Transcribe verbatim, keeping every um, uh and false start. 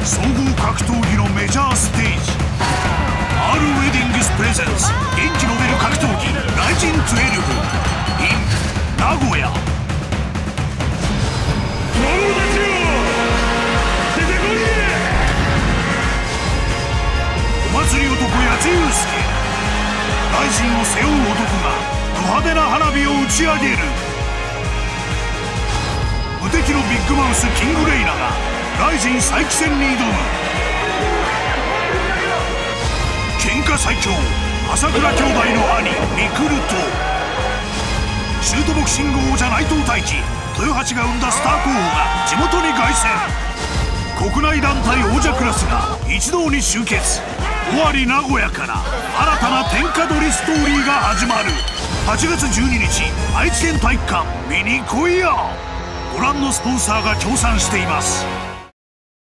総合格闘技のメジャーステージ R ウェディングスプレゼンツ元気の出る格闘技ライジンじゅうに in 名古屋。お祭り男八津祐介、ライジンを背負う男がド派手な花火を打ち上げる。無敵のビッグマウスキングレイナがライジン再起戦に挑む。喧嘩最強朝倉兄弟の兄ミクルとシュートボクシング王者内藤大輝、豊橋が生んだスター候補が地元に凱旋。国内団体王者クラスが一堂に集結。尾張名古屋から新たな天下取りストーリーが始まる。はちがつじゅうににち愛知県体育館見に来いや。ご覧のスポンサーが協賛しています。